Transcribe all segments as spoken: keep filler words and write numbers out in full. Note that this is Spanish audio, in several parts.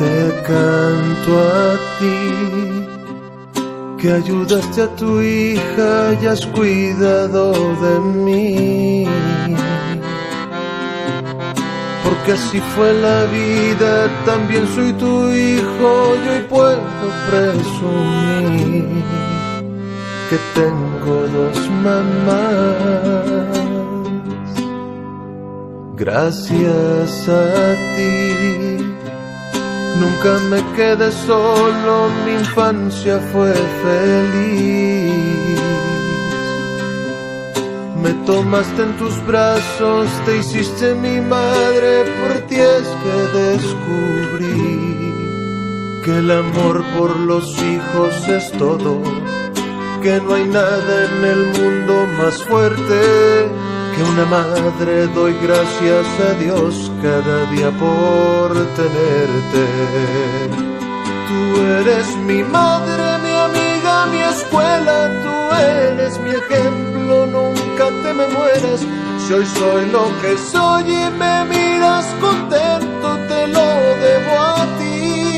te canto a ti, que ayudaste a tu hija y has cuidado de mí. Porque así fue la vida, también soy tu hijo y hoy puedo presumir que tengo dos mamás. Gracias a ti nunca me quedé solo, mi infancia fue feliz. Me tomaste en tus brazos, te hiciste mi madre, por ti es que descubrí que el amor por los hijos es todo, que no hay nada en el mundo más fuerte que una madre. Doy gracias a Dios cada día por tenerte. Tú eres mi madre, mi amiga, mi escuela, tú eres mi ejemplo, nunca te me mueras. Si hoy soy lo que soy y me miras contento, te lo debo a ti.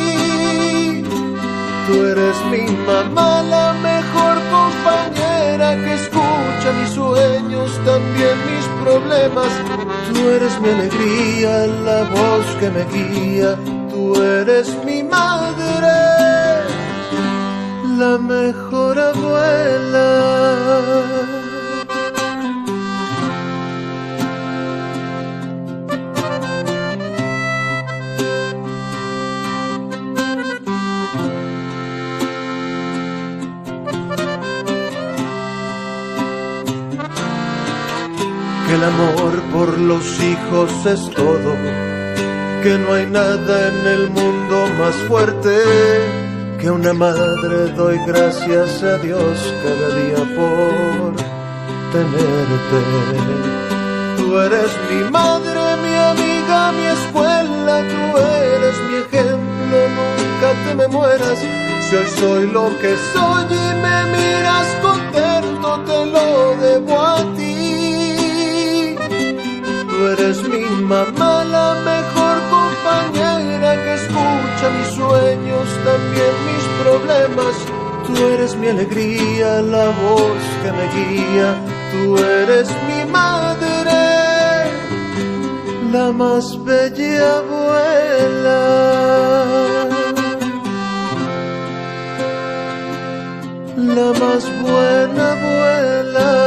Tú eres mi mamá, la mejor compañera que escucha mis sueños, también mis problemas. Tú eres mi alegría, la voz que me guía. Tú eres mi madre, la mejor abuela. Que el amor por los hijos es todo, que no hay nada en el mundo más fuerte que una madre. Doy gracias a Dios cada día por tenerte. Tú eres mi madre, mi amiga, mi escuela, tú eres mi ejemplo, nunca te me mueras. Si hoy soy lo que soy y me miras contento, te lo debo a ti. Tú eres mi mamá, la mejor compañera que escucha mis sueños, también mis problemas. Tú eres mi alegría, la voz que me guía. Tú eres mi madre, la más bella abuela. La más buena abuela.